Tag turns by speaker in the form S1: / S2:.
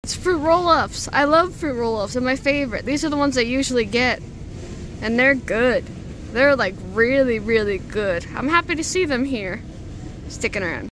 S1: It's fruit roll-ups. I love fruit roll-ups. They're my favorite. These are the ones I usually get. And they're good. They're like really, really good. I'm happy to see them here. Sticking around.